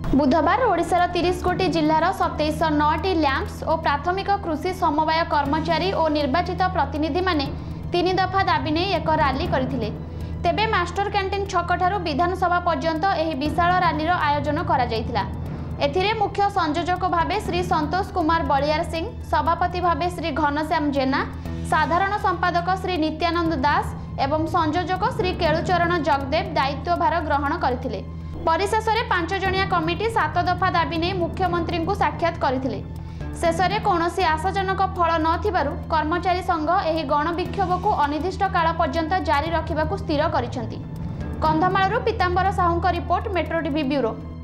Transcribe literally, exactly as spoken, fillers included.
बुधवार ओडिशार तीस गोटी जिलार सतैश नौटी लैंप्स और प्राथमिक कृषि समवाय कर्मचारी और निर्वाचित प्रतिनिधि माने तीन दफा दाबी नहीं एक रैली करथिले। तेबे मास्टर कैंटीन छक ठारू विधानसभा पर्यंत एही विशाल रैलीर आयोजन करा जायतिला। एथिरे मुख्य संयोजक भावे श्री संतोष कुमार बलियार सिंह, सभापति भावे श्री घनश्याम जेना, साधारण संपादक श्री नित्यानंद दास एवं संयोजक श्री केलुचरण जगदेव दायित्वभार ग्रहण करथिले। परिशेष में पांच जणिया कमिटी सात दफा दाबी नहीं मुख्यमंत्री को साक्षात करथिले। शेष में कौनसी आशाजनक फल नथिबारु कर्मचारी संघ एही गणविक्षोभ को अनिर्दिष्ट काल पर्यंत जारी रखिबाकू स्थिर करिसेंती। कंधमालरू पीतांबर साहूंक रिपोर्ट, मेट्रो टीवी ब्यूरो।